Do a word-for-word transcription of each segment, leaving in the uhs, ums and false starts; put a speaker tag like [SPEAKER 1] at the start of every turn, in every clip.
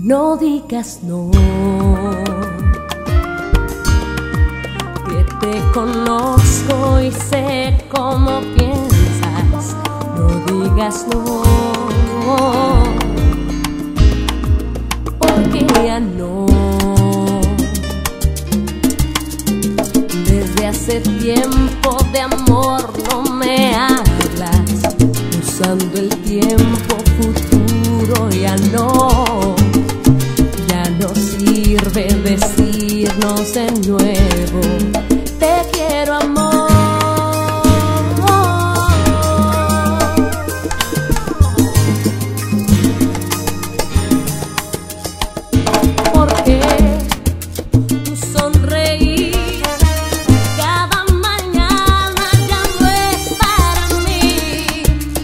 [SPEAKER 1] No digas no, que te conozco y sé cómo piensas. No digas no, porque ya no. Desde hace tiempo de amor no me hablas, usando el tiempo futuro ya no. No sirve decirnos de nuevo, te quiero amor. Porque tu sonreír cada mañana ya no es para mí.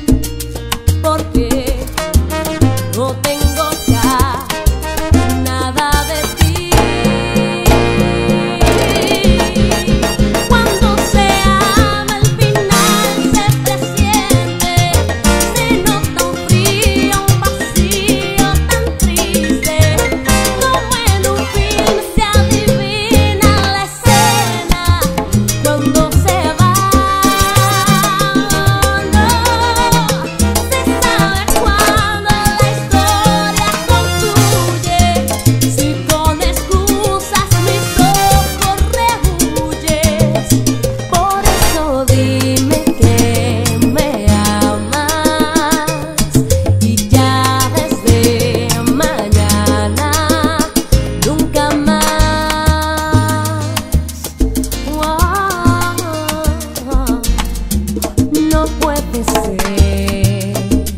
[SPEAKER 1] Porque no tengo ya nada de ti. Cuando se ama al final se presiente, se nota un frío, un vacío tan triste. Como en un film se adivina la escena cuando se va. No se sabe cuándo la historia concluye. Si con excusas mis ojos rehuyes, por eso dime que me amas y ya desde mañana nunca más. Wow, no puede ser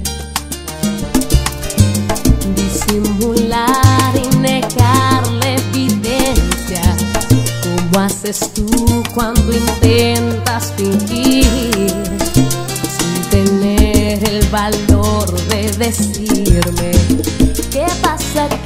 [SPEAKER 1] disimular y negar la evidencia, como haces tú cuando intentas fingir, sin tener el valor de decirme qué pasa